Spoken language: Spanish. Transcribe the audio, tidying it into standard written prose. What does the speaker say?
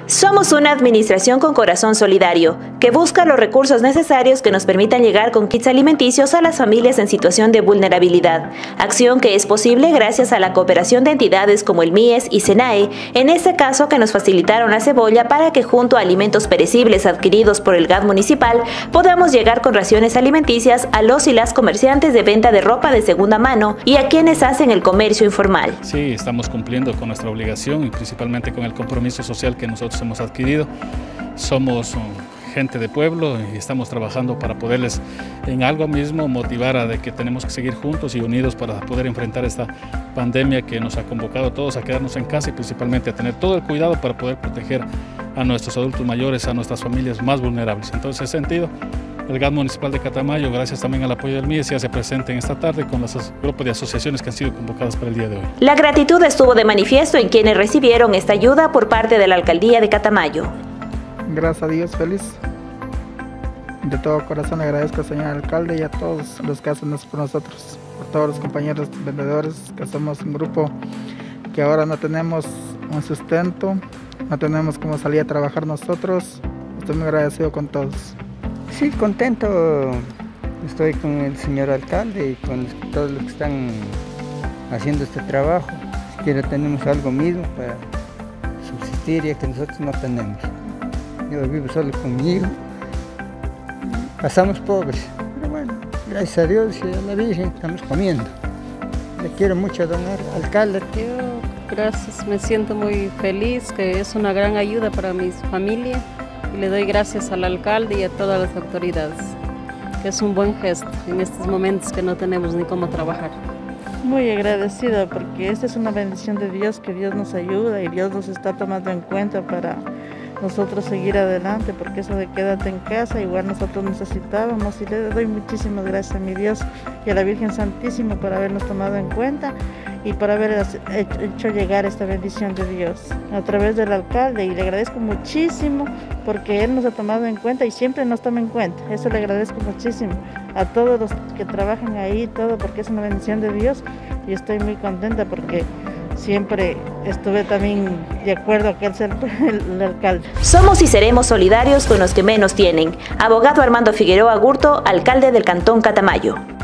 Somos una administración con corazón solidario, que busca los recursos necesarios que nos permitan llegar con kits alimenticios a las familias en situación de vulnerabilidad, acción que es posible gracias a la cooperación de entidades como el MIES y SENAE, en este caso que nos facilitaron la cebolla para que junto a alimentos perecibles adquiridos por el GAD municipal podamos llegar con raciones alimenticias a los y las comerciantes de venta de ropa de segunda mano y a quienes hacen el comercio informal. Sí, estamos cumpliendo con nuestra obligación y principalmente con el compromiso social que nosotros hemos adquirido. Somos gente de pueblo y estamos trabajando para poderles en algo mismo motivar a de que tenemos que seguir juntos y unidos para poder enfrentar esta pandemia que nos ha convocado a todos a quedarnos en casa y principalmente a tener todo el cuidado para poder proteger a nuestros adultos mayores, a nuestras familias más vulnerables. Entonces, en ese sentido, el GAD municipal de Catamayo, gracias también al apoyo del MIES, se hace presente en esta tarde con los grupos de asociaciones que han sido convocadas para el día de hoy. La gratitud estuvo de manifiesto en quienes recibieron esta ayuda por parte de la alcaldía de Catamayo. Gracias a Dios, feliz. De todo corazón agradezco al señor alcalde y a todos los que hacen esto por nosotros, por todos los compañeros vendedores, que somos un grupo que ahora no tenemos un sustento, no tenemos cómo salir a trabajar nosotros. Estoy muy agradecido con todos. Sí, contento estoy con el señor alcalde y con todos los que están haciendo este trabajo. Siquiera tenemos algo mismo para subsistir, ya que nosotros no tenemos. Yo vivo solo con mi hijo, pasamos pobres, pero bueno, gracias a Dios y a la Virgen estamos comiendo. Le quiero mucho, don alcalde. Yo, gracias, me siento muy feliz, que es una gran ayuda para mi familia. Y le doy gracias al alcalde y a todas las autoridades, que es un buen gesto en estos momentos que no tenemos ni cómo trabajar. Muy agradecida porque esta es una bendición de Dios, que Dios nos ayuda y Dios nos está tomando en cuenta para nosotros seguir adelante, porque eso de quédate en casa, igual nosotros necesitábamos, y le doy muchísimas gracias a mi Dios y a la Virgen Santísima por habernos tomado en cuenta y por haber hecho llegar esta bendición de Dios a través del alcalde, y le agradezco muchísimo porque él nos ha tomado en cuenta y siempre nos toma en cuenta. Eso le agradezco muchísimo a todos los que trabajan ahí, todo, porque es una bendición de Dios y estoy muy contenta porque siempre estuve también de acuerdo a que él sea el alcalde. Somos y seremos solidarios con los que menos tienen. Abogado Armando Figueroa Gurto, alcalde del Cantón Catamayo.